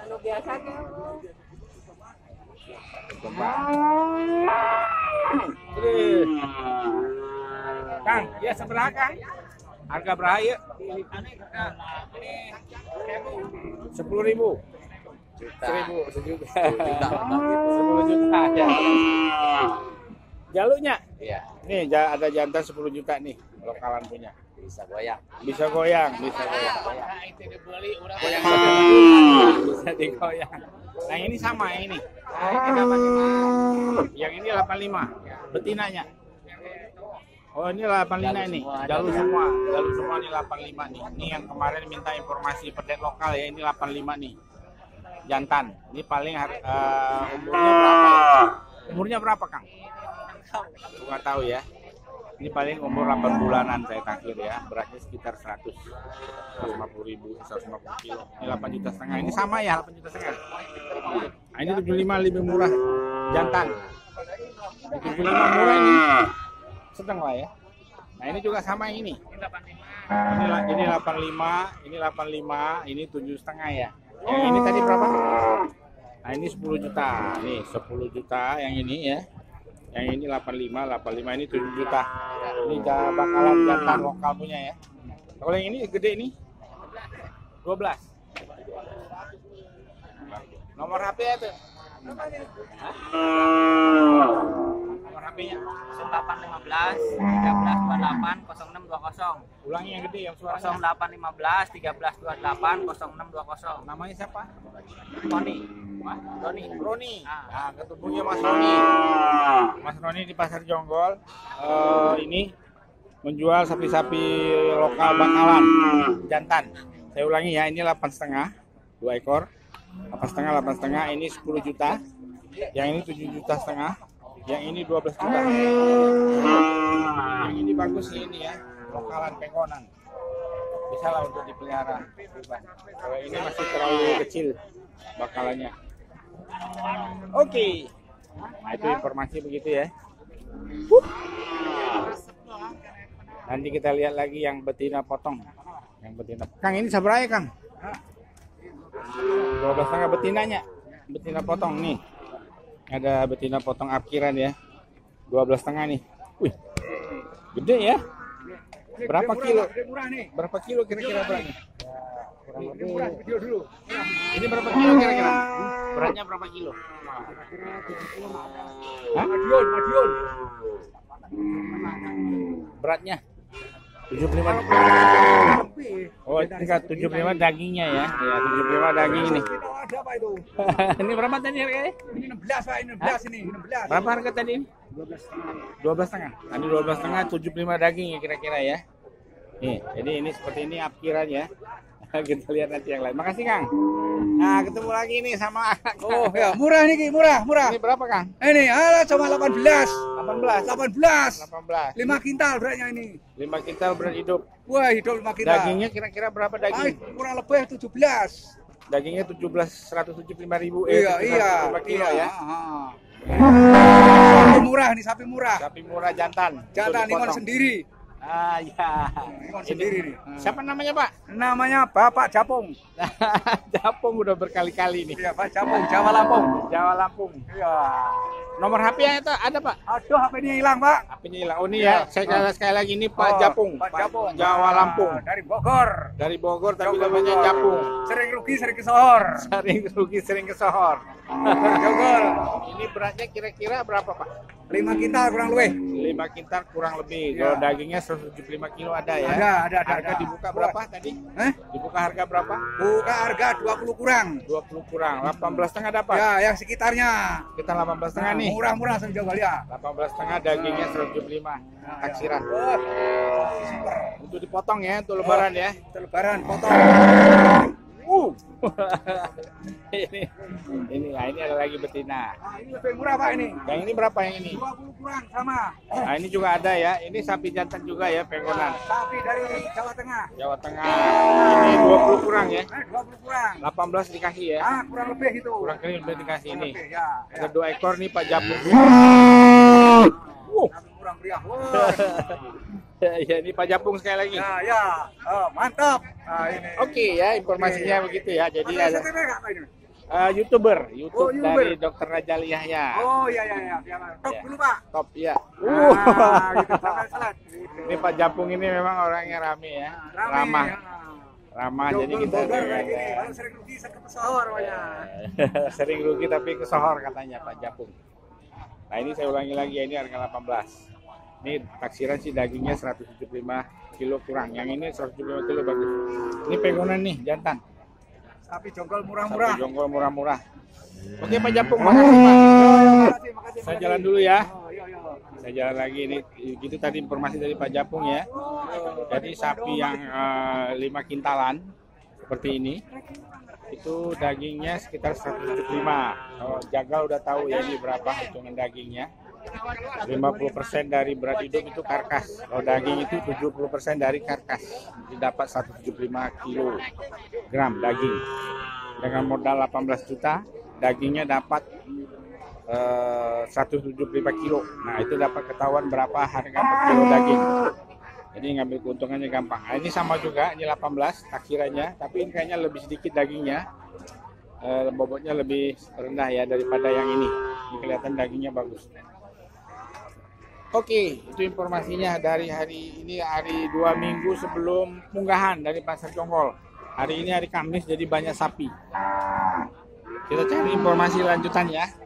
Kalau biasa kan. Coba. Kang, ya seberapa Kang? Harga berapa ya? 10.000. 1.000, sejuta. 10 juta ya. Jalurnya? Iya, Nih ada jantan 10 juta nih, lokalan punya. bisa goyang. Bisa goyang, bisa goyang. Goyang bisa digoyang. Nah ini sama ini. Yang ini 85, betinanya. Oh ini 85 ini, jalur semua ini 85 nih. Ini yang kemarin minta informasi pedet lokal ya, ini 85 nih. Jantan. Ini paling umurnya berapa ya? Umurnya berapa Kang? Nggak tahu ya. Ini paling umur 8 bulanan saya taksir ya. Beratnya sekitar 150.000, 150 kilo. Ini 8 juta setengah. Ini sama ya 8 juta setengah. Nah, ini 75 lebih murah jantan. 75 murah ini. Sedang lah ya. Nah ini juga sama ini. Ini 85, ini 85, ini 7,5 ya. Yang ini tadi berapa? Nah ini 10 juta. Nih 10 juta yang ini ya. Yang ini 85, 85 ini 7 juta. Ini bakalan jantan lokal punya ya. Kalau yang ini gede ini 12. Nomor HP itu. Nomor HP-nya 0815 1328 0620. ulangi yang gede yang suaranya. 0815 1328 0620. Namanya siapa? Tony. Roni. Nah, ketemunya Mas Roni. Mas Roni di Pasar Jonggol. Ini menjual sapi-sapi lokal bakalan jantan. Saya ulangi ya, ini 8,5, 2 ekor. 8,5, ini 10 juta. Yang ini 7 juta setengah. Yang ini 12 juta. Yang ini bagus ini ya, lokalan Pengkonan. Bisa lah untuk dipelihara. Kalau ini masih terlalu kecil bakalannya. Oke. Nah itu informasi begitu ya. Nanti kita lihat lagi yang betina potong. Yang betina. Kang ini seberapa ya Kang? 12,5 betinanya. Betina potong nih. Ada betina potong apkiran ya. 12,5 nih. Wih. Gede ya. Berapa kilo? Berapa kilo kira-kira beratnya? Ini berapa kilo kira-kira? Beratnya berapa kilo? Hah? Madiun. Beratnya 75. Oh, tingkat 75 dagingnya ya. Ya, 75 daging ini. Ini berapa tadi harganya? Ini 16 Pak, ini 16 ini, 16. Berapa harga tadi ini? 12,5. Tadi 12,5, 75 daging ya kira-kira ya. Nih, jadi ini seperti ini apkiran ya. Kita lihat nanti yang lain. Makasih Kang. Nah, ketemu lagi nih sama Oh ya, murah nih Ki, murah. Ini berapa Kang? Ini ala cuma 18. 18. 5 kintal beratnya ini. 5 kintal berat hidup. Wah, hidup 5 kintal. Dagingnya kira-kira berapa daging? Kurang lebih 17. Dagingnya 175.000 Iya. 5 kilo ya. Sapi murah nih, sapi murah. Sapi murah jantan. Jantan Untuk ingon dipotong. sendiri. Ah ya. Ingon sendiri nih. Siapa namanya Pak? Namanya Bapak Japung. Japung udah berkali-kali nih. Iya, Pak Japung, Jawa Lampung. Jawa Lampung. Iya. Nomor HP-nya itu ada Pak? Aduh, HP-nya hilang, Pak. HP-nya hilang. Oh ini ya, saya sekali lagi ini Pak Japung. Pak Japung. Jawa Lampung. Dari Bogor. Dari Bogor tapi Jogor, namanya Bogor. Japung. Sering rugi, sering kesohor. Sering rugi, sering kesohor. Jogor. Ini beratnya kira-kira berapa Pak? 5 kintal kurang lebih. 5 kintal kurang lebih. Iya. Kalau dagingnya 175 kilo ada ya? Ada. Harga dibuka berapa tadi? Dibuka harga berapa? Buka harga 20 kurang. 20 kurang. 18,5 dapat? Ya, yang sekitarnya. Kita 18,5 nih. Murah-murah sama Jawa ya. 18,5 dagingnya 175 taksiran. Wah, super. Untuk dipotong ya, untuk lebaran ya. Itu lebaran potong. ini ada lagi betina. Nah, ini lebih murah Pak ini. Yang ini berapa yang ini? 20 kurang sama. Nah, ini juga ada ya. Ini sapi jantan juga ya, Pengkonan. Sapi dari Jawa Tengah. Jawa Tengah. Ini 20 kurang ya. 20 kurang. 18 dikasih ya. Kurang lebih itu. Kurang kali lebih dikasih ini. Lebih, ya. Ada 2 ekor nih Pak Japung. Kurang meriah. Wah. Ya ini Pak Japung sekali lagi. Ya. Oh, mantap. Nah, ini. Oke ya, informasinya begitu ya. Jadi Ada ada STP nggak Pak ini? YouTuber, YouTube YouTuber. dari Dr. Rajal Yahya. Oh iya iya iya. Top Ya. dulu Pak. Top ya. Nah, gitu sampai selat. Gitu. Ini Pak Japung ini memang orangnya rame ya, Rame, ramah, ya. ramah. Jadi Jogol kita Bogor juga kayak gini. ada- Kalau sering rugi sering pesohor banyak. sering rugi tapi kesohor katanya Pak Japung. Nah ini saya ulangi lagi, ini harga 18. Ini taksiran sih dagingnya 175 kilo kurang. Yang ini 175 kilo bagus. Ini pegonan nih jantan. Sapi jonggol Sapi murah-murah. jonggol murah-murah. Oke Pak Japung, makasih Pak. Makasih. Saya jalan dulu ya. Oh, iya, iya. Saya jalan lagi ini. Gitu tadi informasi dari Pak Japung ya. Jadi sapi yang 5 kintalan seperti ini itu dagingnya sekitar 175. Kalau jagal udah tahu ya ini berapa hitungan dagingnya. 50% dari berat hidup itu karkas. Kalau daging itu 70% dari karkas. Jadi dapat 175 kilogram daging. Dengan modal 18 juta, dagingnya dapat 175 kilo. Nah itu dapat ketahuan berapa harga per kilo daging. Jadi ngambil keuntungannya gampang. Nah, ini sama juga, ini 18 takhirannya, tapi ini kayaknya lebih sedikit dagingnya. Bobotnya lebih rendah ya daripada yang ini. Ini kelihatan dagingnya bagus. Oke, itu informasinya dari hari ini, hari 2 minggu sebelum munggahan dari Pasar Jonggol. Hari ini hari Kamis, jadi banyak sapi. Kita cari informasi lanjutannya.